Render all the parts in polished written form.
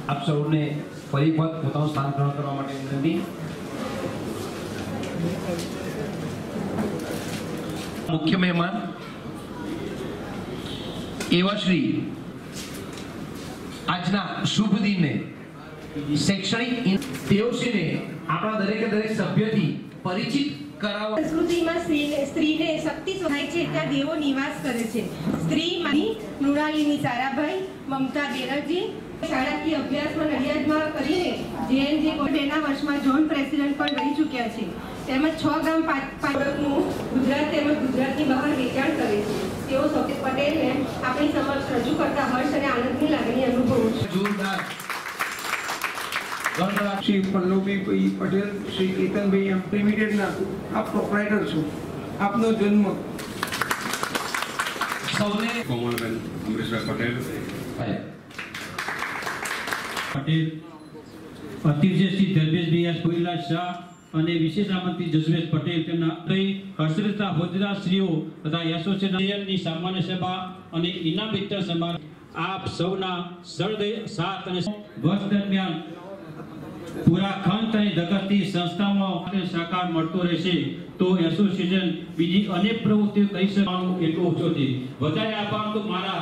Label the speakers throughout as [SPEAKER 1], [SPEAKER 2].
[SPEAKER 1] આપ સૌને ફરી વખત પોતાનું સ્થાન ગ્રહણ કરવા માટે વિનંતી। મુખ્ય મહેમાન એવા શ્રી આજના શુભ દિને શૈક્ષણિક તેઓશ્રીને આપણા દરેક સભ્યથી પરિચિત કરાવવા।
[SPEAKER 2] સંસ્કૃતિમાં સ્ત્રીને શક્તિ સહાય છે ત્યાં દેવો નિવાસ કરે છે। સ્ત્રી માની મૃણાલિની સારાભાઈ, મમતા બેનર્જી શાળાકીય અભ્યાસમાં નડિયાદમાં કરીને JNJ કોર્ટના વર્ષમાં ઝોન પ્રેસિડેન્ટ પણ રહી ચૂક્યા છે। તેમજ 6 ગામ પ્રોડક્ટનું ગુજરાત તેમજ ગુજરાતની બહાર વેચાણ કરે છે। તેઓ સૌકેત પટેલને આપણી સમક્ષ રજૂ કરતા હર્ષ અને આનંદની લાગણી અનુભવું છું।
[SPEAKER 1] જોરદાર
[SPEAKER 3] श्री पल्लवी पटेल, श्री केतन भाई एम लिमिटेड ना आप प्रोप्राइटर छो। आपनो जन्म
[SPEAKER 1] सौने
[SPEAKER 4] कोमलबेन अमरीशभाई पटेल
[SPEAKER 5] अतिथि श्री धर्मेश BS कोइला शाह અને વિશેષ આમંત્રિત જસવેશ પટેલ તેમના હર્ષિતા હોદ્દેદારશ્રીઓ તથા એસોસિએશનની સામાન્ય સભા અને ઇનામ વિતરણ સમારોહ આપ સૌના સાથ અને વર્ષ દરમિયાન પૂરા ખંડ અને જગતની સંસ્થામાં સહકાર મળતો રહેશે તો એસોસિએશન બીજી અનેક પ્રવૃત્તિઓ કરી શકવાનું એટલું ઓછો છે। વધારે આભાર તો મારા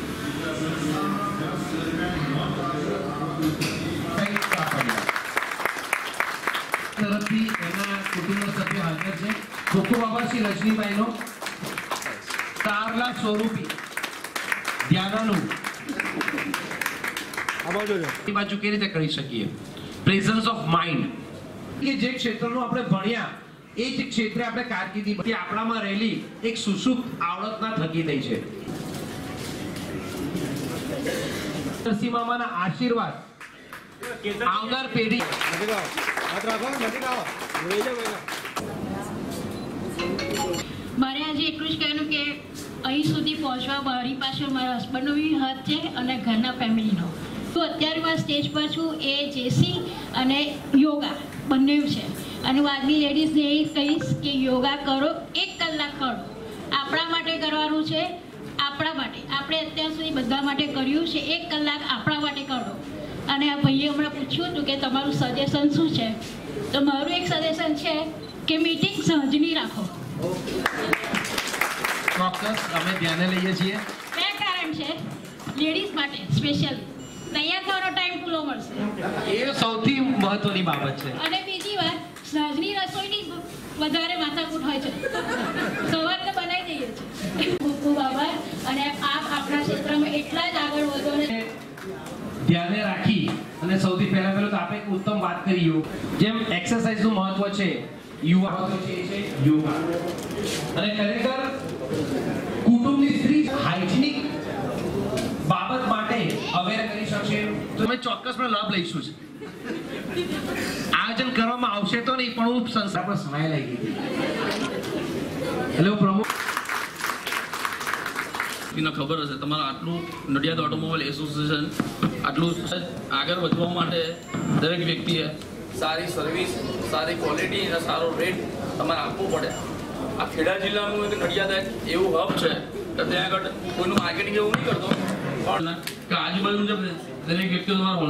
[SPEAKER 1] તરફથી એના કુટુંબના સભ્યો હાજર છે। ખૂબ ખૂબ આભાર શ્રી રજનીભાઈનો। તારલા સ્વરૂપી ધ્યાનનું એ બાજુ કેવી રીતે કરી શકીએ? પ્રેઝન્સ ઓફ માઇન્ડ કે જે ક્ષેત્રનું આપણે ભણ્યા એ જ ક્ષેત્રે આપણે કારકિર્દી આપણામાં રહેલી એક સુષુપ્ત આવડતના થકી થઈ છે। નરસિંહ મામાના આશીર્વાદ આવનાર પેઢી
[SPEAKER 6] મારે આજે એટલું જ કહેવાનું કે અહીં સુધી પહોંચવા મારી પાછળ મારા હસબન્ડનો બી હાથ છે અને ઘરના ફેમિલીનો। તો અત્યારે હું સ્ટેજ પર છું એ જેસી અને યોગા બંને છે અને હું આજની લેડીઝને એ કહીશ કે યોગા કરો, 1 કલાક કરો। આપણા માટે કરવાનું છે, આપણા માટે। આપણે અત્યાર સુધી બધા માટે કર્યું છે, 1 કલાક આપણા માટે કરો। અને આ ભાઈએ હમણાં પૂછ્યું હતું કે તમારું સજેશન શું છે, તો મારું એક સજેશન છે કે મીટિંગ સાંજની રાખો।
[SPEAKER 1] ચોક્કસ અમે ધ્યાને લઈએ છીએ।
[SPEAKER 6] 2 કારણ છે લેડીઝ માટે સ્પેશિયલ, તૈયાર થવાનો ટાઈમ પૂરો મળશે
[SPEAKER 1] એ સૌથી મહત્વની બાબત છે।
[SPEAKER 6] અને બીજી વાત, સાંજની રસોઈની વધારે માથાકૂટ હોય છે, સવારને બનાવી દઈએ છીએ। ખૂબ ખૂબ આભાર અને આપ આપણા ક્ષેત્રમાં એટલા જ આગળ વધો ને
[SPEAKER 1] ધ્યાને રાખી અને સૌથી પહેલા તો આપણે એક ઉત્તમ વાત કરી જેમ એક્સરસાઇઝનું મહત્વ છે, યુવા છે યોગા અને ખરેખર કુટુંબની સ્ત્રી હાઇજેનિક બાબત માટે અવેર કરી શકશે તો અમે ચોક્કસપણે લાભ લઈશું। આયોજન કરવામાં આવશે તો નહીં પણ હું સંસ્થા પર સમાય લાગી ગઈ। હેલો પ્રમુખ
[SPEAKER 7] ખબર હશે તમારા આટલું નડિયાદ ઓટોમોબાઈલ એસોસિએશન આટલું આગળ વધવા માટે દરેક વ્યક્તિએ સારી સર્વિસ, સારી ક્વોલિટી અને સારો રેટ તમારે આપવો પડે। આ ખેડા જિલ્લાનું એક નડિયાદ એક એવું હબ છે કે ત્યાં આગળ કોઈનું માર્કેટિંગ એવું નહીં કરતો પણ કે આજુબાજુ જે દરેક વ્યક્તિઓ તમારું।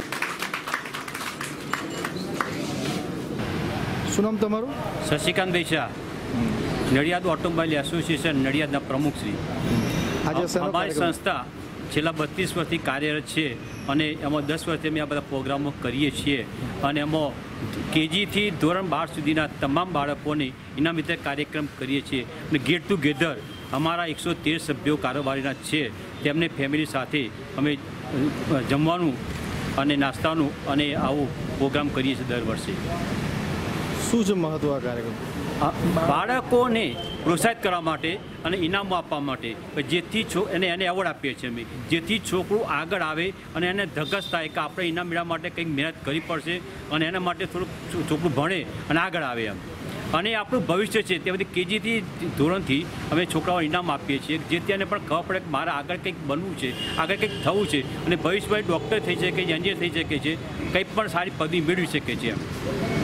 [SPEAKER 8] શું નામ તમારું?
[SPEAKER 5] શશિકાંતભાઈ શાહ, નડિયાદ ઓટોમોબાઈલ એસોસિએશન નડિયાદના પ્રમુખશ્રી। અમારી સંસ્થા છેલ્લા 32 વર્ષથી કાર્યરત છે અને એમાં 10 વર્ષથી અમે આ બધા પ્રોગ્રામો કરીએ છીએ અને એમાં KGથી ધોરણ 12 સુધીના તમામ બાળકોને ઇનામ વિતરણ કાર્યક્રમ કરીએ છીએ અને ગેટ ટુગેધર અમારા 113 સભ્યો કારોબારીના છે, તેમને ફેમિલી સાથે અમે જમવાનું અને નાસ્તાનું અને આવું પ્રોગ્રામ કરીએ છીએ દર વર્ષે।
[SPEAKER 8] શું છે મહત્વ આ કાર્યક્રમ?
[SPEAKER 5] બાળકોને પ્રોત્સાહિત કરવા માટે અને ઇનામો આપવા માટે જેથી એને એવોર્ડ આપીએ છીએ અમે, જેથી છોકરું આગળ આવે અને એને ધગસ થાય કે આપણે ઇનામ મેળવવા માટે કંઈક મહેનત કરવી પડશે અને એના માટે થોડુંક છોકરું ભણે અને આગળ આવે એમ। અને આપણું ભવિષ્ય છે તે બધી KGથી ધોરણથી અમે છોકરાઓ ઇનામ આપીએ છીએ જેથી એને પણ ખબર પડે કે મારે આગળ કંઈક બનવું છે, આગળ કંઈક થવું છે અને ભવિષ્યમાં ડૉક્ટર થઈ શકે છે, એન્જિનિયર થઈ શકે છે, કંઈ પણ સારી પદવી મેળવી શકે છે એમ।